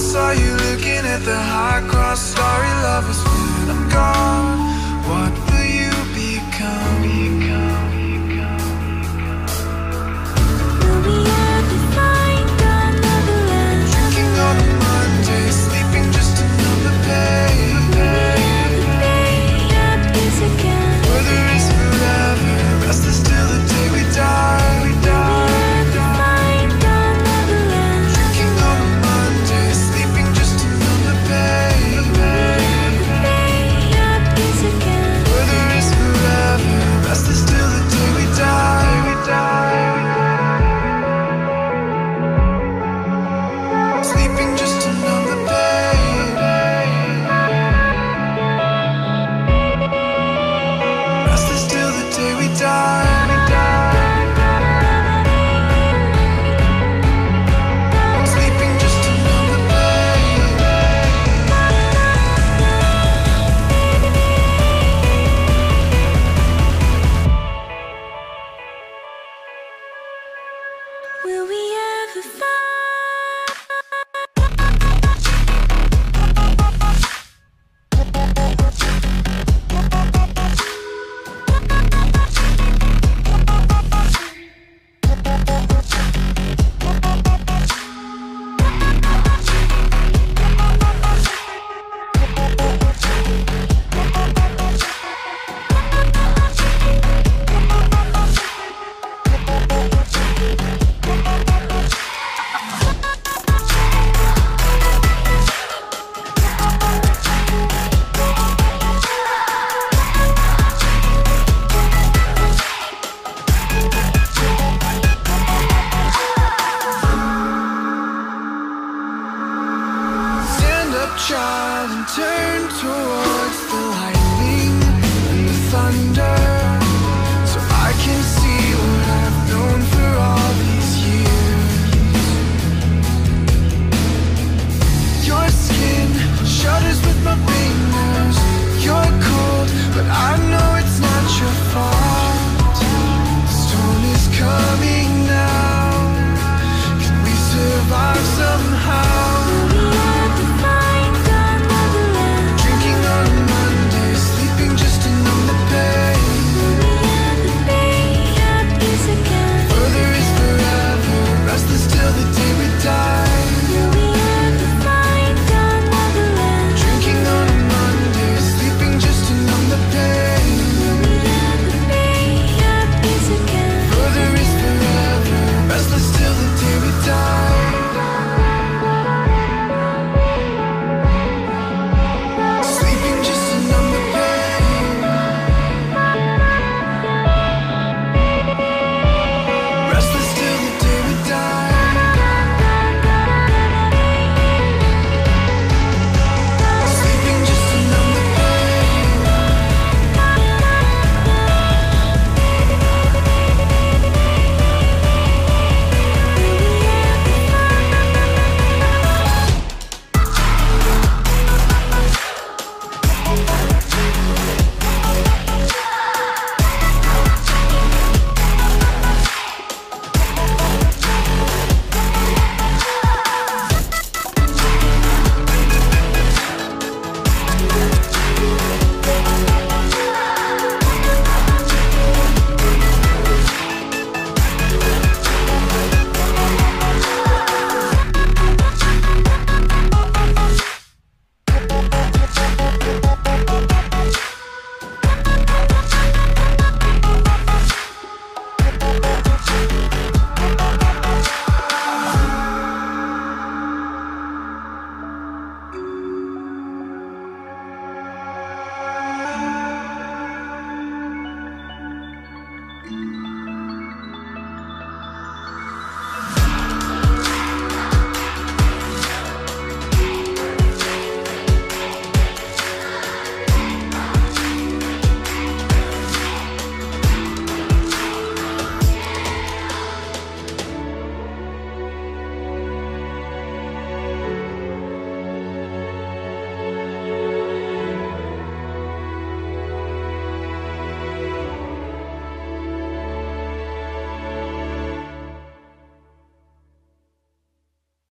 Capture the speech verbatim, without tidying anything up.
saw you looking at the high cross. Sorry, lovers, when I'm gone, what will you become? Become, become, become. Will we ever find another land? Drinking on a Monday, sleeping just to numb the pain. Will we ever be at peace again? Whether it's forever, restless till the day we die. We die. Will we ever find? Child, and turn towards the lightning and the thunder, so I can see what I've known for all these years. Your skin shudders with my fingers. You're cold, but I know it's not your fault. The storm is coming now. Can we survive somehow?